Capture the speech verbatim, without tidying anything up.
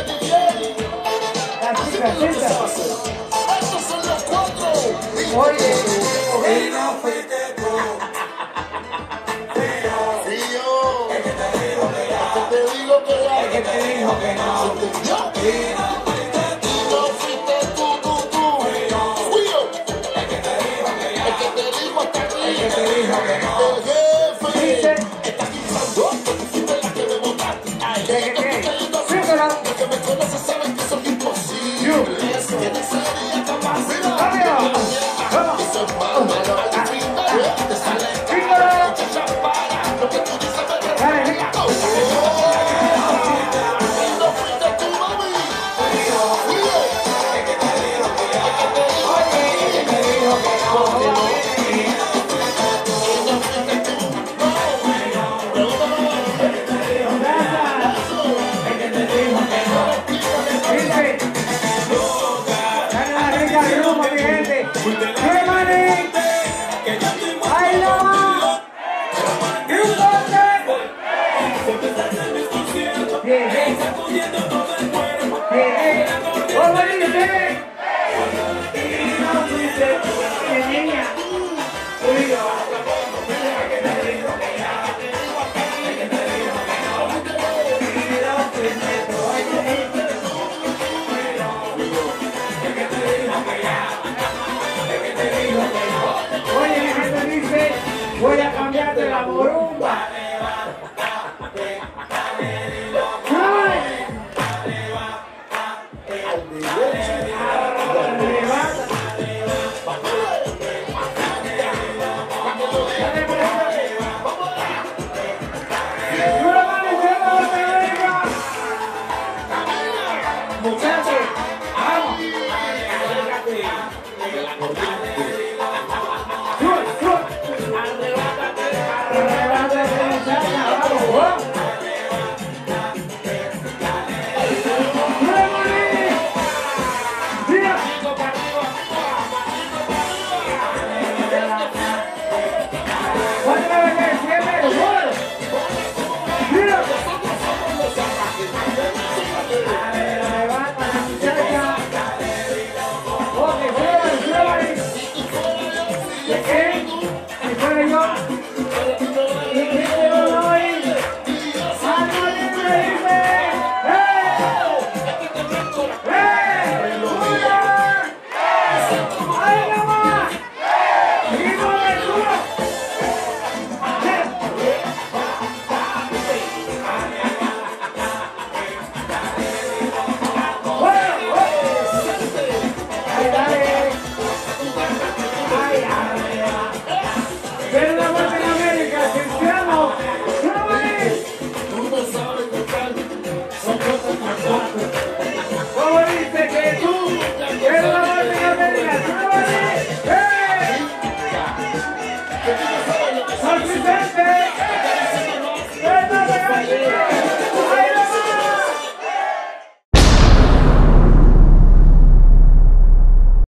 Estos son los cuatro. Oye, Y no fuiste tú. Fío. Es que te digo que ya. Es que te digo que ya. es que te dijo que no. Yo. Y no fuiste tú, tú, tú. Fío. Es que te dijo que ya. Es que te digo hasta aquí. Es que te dijo que no. El jefe. Dice, Estás pensando que tú fuiste la que me botaste. Ay, de que